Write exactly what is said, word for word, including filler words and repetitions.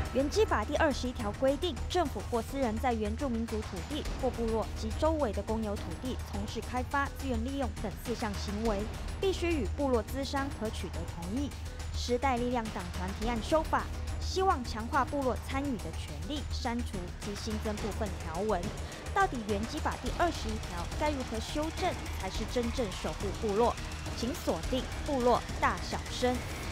原基法第二十一条规定，政府或私人在原住民族土地或部落及周围的公有土地从事开发、资源利用等四项行为，必须与部落资商和取得同意。时代力量党团提案修法，希望强化部落参与的权利，删除及新增部分条文。到底原基法第二十一条该如何修正，才是真正守护部落？请锁定部落大小声。